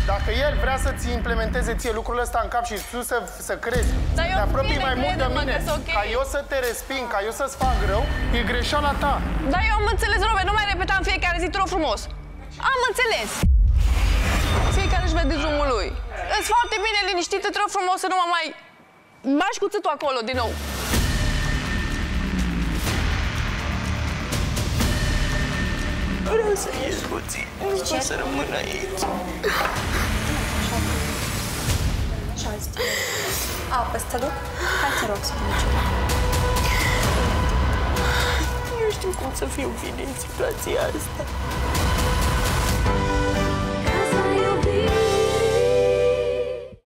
Dacă el vrea să-ți implementeze ție lucrul ăsta în cap și tu să crezi, să te apropii mai mult de mine, ca eu să te resping, ca eu să-ți fac rău, e greșeala ta. Dar eu am înțeles, Robert, nu mai repeta în fiecare zi, te rog frumos. Am înțeles. Fiecare își vede drumul lui. Îți foarte bine liniștită, te rog frumos să nu mă mai bași cuțitul acolo din nou. Vreau să ies puțin, nu vreau să rămân aici. Ce ai zis? Apă, să te duc? Hai te rog să mă duci. Nu știu cum să fiu bine în situația asta.